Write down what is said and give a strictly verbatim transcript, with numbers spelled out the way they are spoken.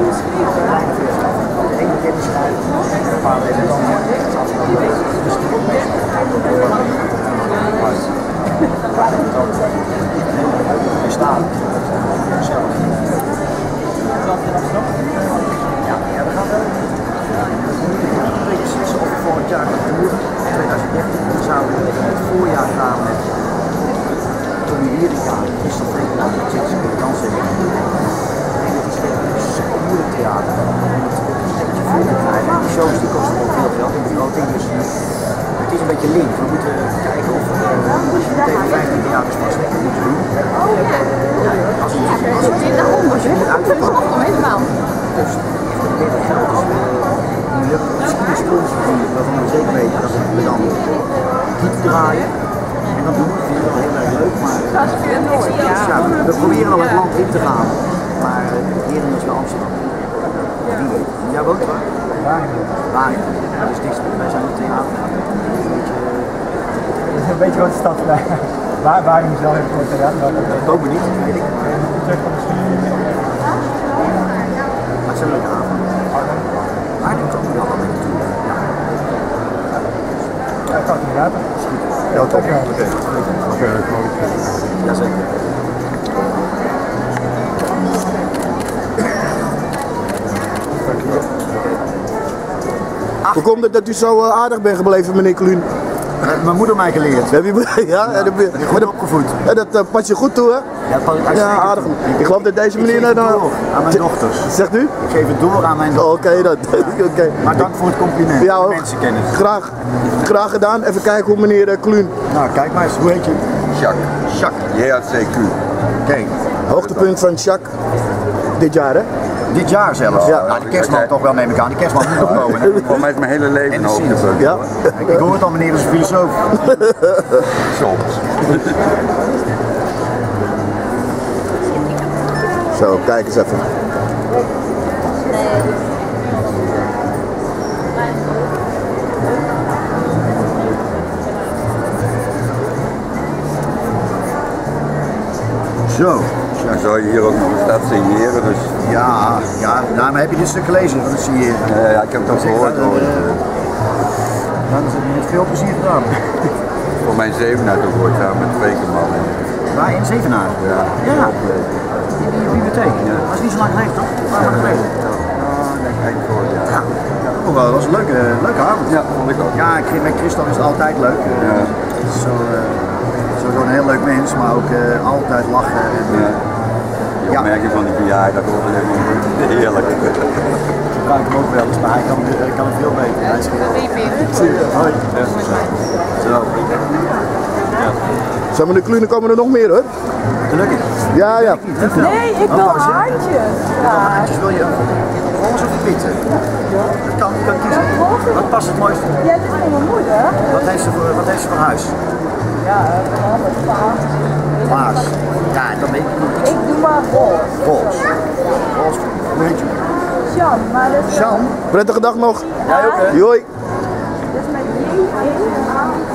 Eén bekende schrijver, een paar weken dan het afgelopen week. Dus die komt mee. Er staat. Ja, ja, we gaan wel. We moeten beslissen of we volgend jaar gaan doen. twintig dertien zouden we in het voorjaar gaan met Tommy Lyrica, Christophe Nederland, Tjitske, Jansen. En het is super moeilijk theater. En het is een beetje veel te krijgen. En die shows die kosten wel veel geld in begroting. Dus het is een beetje link. We moeten kijken of we tegen vijftien theaters vastleggen moeten doen. Als we als je moet uitvoeren. Dus dit geld is moeilijk. Misschien een sponsor waarvan we zeker weten dat we dan niet draaien. En dat doen we, vind ik wel heel erg leuk, maar ja, we proberen wel het land in te gaan, maar hier is wel Amsterdam. Wie weet. Jij woont waar? Wageningen. Wageningen. Dat is dichtst. Wij zijn het theater. Een beetje... Dat is een beetje wat de stad. Waar Wageningen zelf heeft voor het theater. Dat ook niet, weet ik. Terug van de studie. Maar het is een leuke avond. Arnhem komen we allemaal mee naartoe. Ja. Ja, ik kan het inderdaad. Ja, top. Oké. Oké, Jazeker. Hoe komt het dat u zo uh, aardig bent gebleven, meneer Kluun? Uh, mijn moeder mij geleerd. Heb je, ja, ja, dat, ben goed opgevoed. Ja, dat uh, past je goed toe, hè? Ja, dat past ja, aardig. Ik geloof dat deze meneer... Ik geef het door aan mijn dochters. Zegt u? Ik geef het door aan mijn dochters. Oké, dat. Ja. Okay. Maar dank voor het compliment. Ja, mensenkennis. Graag. Graag gedaan. Even kijken hoe meneer uh, Kluun. Nou, kijk maar eens. Hoe heet je? Jacques. Jacques. J A C Q. Kijk. Hoogtepunt van Jacques dit jaar, hè? Dit jaar zelfs? Ja. Nou, de kerstman toch wel, neem ik aan. De kerstman moet nog komen. Voor mij is mijn hele leven een hoogtepunt. Ja. Ik, ik hoor het al, meneer is een filosoof. Soms. Zo, kijk eens even. Zo. Dan zou je hier ook nog een stad signeren, dus... Ja, ja, daarom heb je dit stuk gelezen van het signeren. Ja, ja, ik heb het ook gehoord hoor. Dat is met veel plezier gedaan. Voor mijn zevenaar ook ooit samen met Tweekeman. Waar in Zevenaar? Ja. Ja. In die bibliotheek. Ja. Dat is niet zo lang geleden, toch? Een paar maanden geleden. Eind vorig jaar. Ja. Oh, dat was een leuke, leuke avond. Ja, vond ik ook. Ja, met Christophe is het altijd leuk. Ja. Het is zo, uh, sowieso een heel leuk mens, maar ook uh, altijd lachen. En, uh, Ja. Die opmerking van die verjaardag was helemaal heerlijk. Ik gebruik hem ook wel eens, maar hij kan, hij kan het veel beter. Hij is heel... Hoi. Zo. Zo, meneer Kluun, komen er nog meer, hoor. Gelukkig. Ja, ja. Nee, ik wil haantjes. Ja. Haantjes wil je roze of witte? Dat kan, je kan kiezen. Wat past het mooiste? Ja, dit is voor mijn moeder. Wat heeft ze voor, wat heeft ze voor huis? Ja, vooral met paars. Paars. Ja, dan weet ik niet. Ik doe maar roze. Roze. Roze. Hoe heet je? Jean, maar dat is... Jean. Prettige dag nog. Jij ook, hè? Hoi. Dus met J in